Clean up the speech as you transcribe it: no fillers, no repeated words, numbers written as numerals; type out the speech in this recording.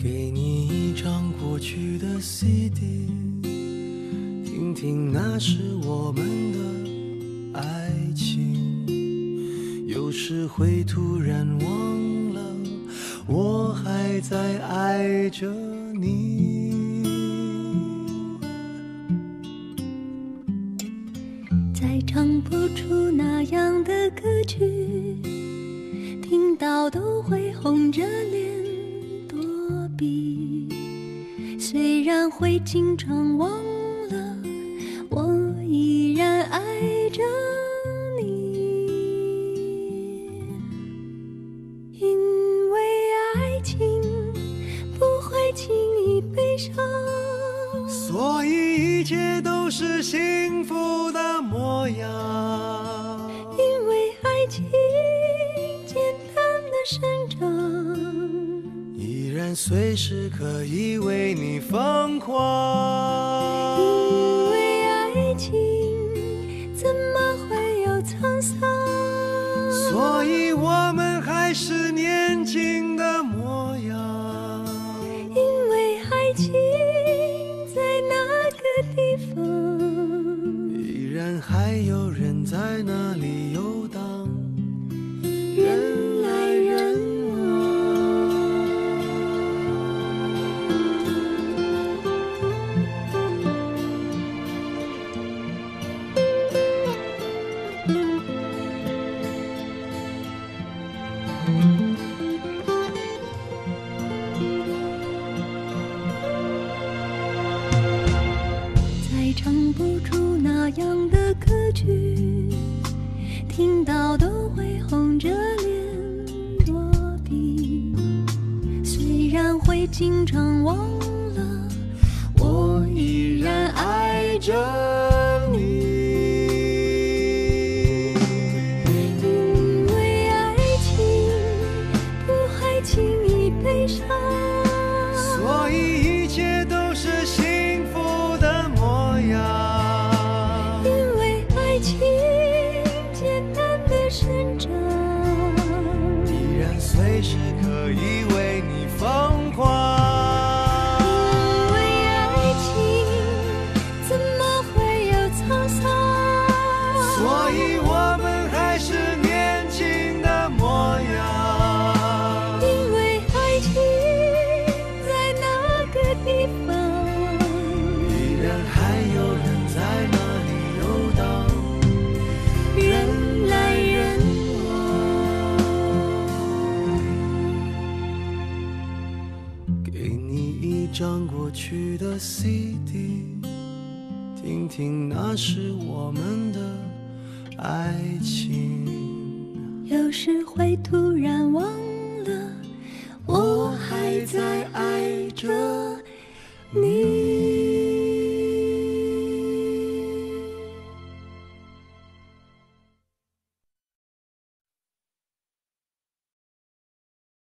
给你一张过去的 CD， 听听那时我们的爱情。有时会突然忘了，我还在爱着你。 再唱不出那样的歌曲，听到都会红着脸躲避。虽然会经常忘了，我依然爱着你。因为爱情不会轻易悲伤， 所以一切都是幸福的模样。 因为爱情简单的生长， 依然随时可以为你疯狂。 因为爱情怎么会有沧桑， 所以我们还是年轻的模样。 因为爱情在那个地方， 依然还有人在那里游荡， 人来人往。再唱不出那样的歌曲，听到都会红着脸躲避。虽然会经常忘了，我依然爱着你。因为爱情不会轻易悲伤， 所以一切都是幸福的模样。 因为爱情简单的生长， 依然随时可以为你疯狂。 因为爱情怎么会有沧桑， 所以我们还是年轻的模样。 因为爱情在那个地方， 依然还有人在那里游荡， 人来人往。 给你一张过去的 CD， 听听那时我们的爱情。 有时会突然忘了，我还在爱着你。